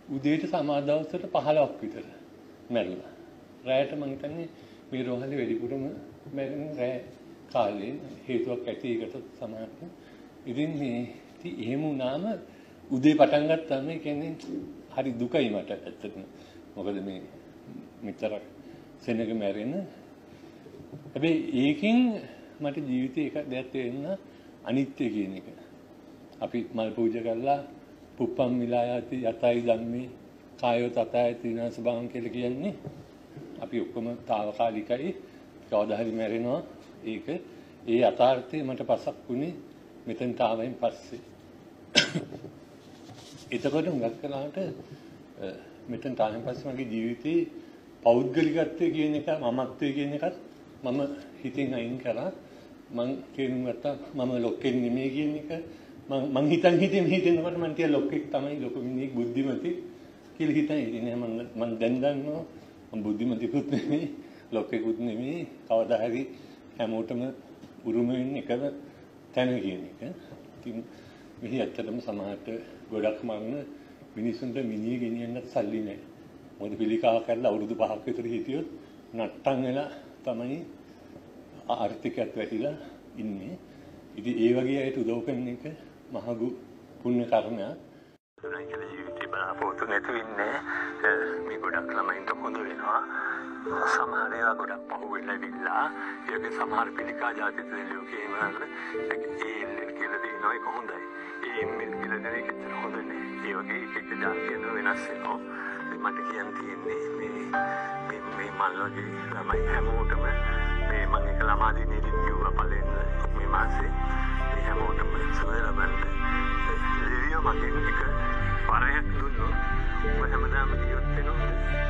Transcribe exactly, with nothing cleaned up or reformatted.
උදේට සමහර දවස්වල පහළොවක් විතර මැරුණා. රැයට මං හිතන්නේ මේ රෝහලේ වැඩිපුරම මැරෙන රැය කාලේ හේතුවක් ඇති ඒකට සමහරට. ඉතින් මේ ඉතින් එහෙම වුණාම උදේ පටන් ගත්තාම ඒ කියන්නේ හරි දුකයි මට ඇත්තටම. මොකද මේ මෙතර සෙනග මැරෙන. හැබැයි ඒකෙන් මට ජීවිතේ එක දෙයක් තේරෙන්න අනිත්‍ය කියන එක. අපි මල් පූජා කරලා පුප්පම් මිලායති යතයි ධම්මේ කායෝ තතයති විනාශ භවං කියලා කියන්නේ අපි ඔක්කොම తాවකාලිකයි කවදා හරි මැරෙනවා. ඒක ඒ යථාර්ථය මට පසක් වුණේ මෙතෙන්ට ආවෙන් පස්සේ. එතකොට හුඟක් කලකට මෙතෙන්ට ආවෙන් පස්සේ මගේ ජීවිතේ පෞද්ගලිකත්වය කියන එක මමත්වය කියන එකත් මම හිතෙන් අයින් කරා. මං තේරුම් ගත්තා මම ලොක්කෙන් නෙමෙයි කියන එක. මං මං හිතන් හිතෙන් හිතෙනකොට මං තියා ලොක්කෙක් තමයි ලොකු මිනිහෙක් බුද්ධිමති කියලා හිතන් ඉන්නේ. මම මං දැන් දන්නවා මං බුද්ධිමතිකුත් නෙමෙයි ලොක්කෙකුත් නෙමෙයි. කවදා හරි හැමෝටම උරුම වෙන්නේ එකම තැන කියන එක. ඉතින් මෙහි ඇත්තටම සමහරට ගොඩක් මරණ මිනිසුන්ට මිනිහ ගෙනියන්නත් සල්ලි නැහැ. මොකද පිළිකාව කරලා අවුරුදු පහක් විතර හිටියොත් නට්ටම් වෙලා තමයි ආර්ථිකයත් වැටිලා ඉන්නේ. ඉතින් ඒ වගේ අයට උදව් කරන එක මහඟු පුණ්‍ය කර්මයක්. නයිකල ජීවිතේ බලාපොරොත්තු නැතු ඉන්නේ මේ ගොඩක් ළමයින්ට හොඳ වෙනවා. සමහර ඒවා ගොඩක් පහු වෙලා ඉවිල්ලා ඒකේ සමහර පිළිකා જાති දෙලියෝ කියනවාල ඒ එල්ලෙන් කියලා දෙනවා ඒක හොඳයි. ඒ එම්ෙල් කියලා දෙන එක හොඳ නෑ. ඒ වගේ එක එක જાතියන වෙනස් වෙනවා. මට කියන්න තියෙන්නේ මේ මේ මේ මල්ලගේ ළමයි හැමෝටම මේ මම එක ළමා දිනේදී කිව්වා පළවෙනි මේ මාසේ මේ හැමෝටම සුවය ලබන්න දෙවියෝ මගෙන් එක වරයක් දුන්නොත් ඔය හැමදාම ජීවත් වෙනවා.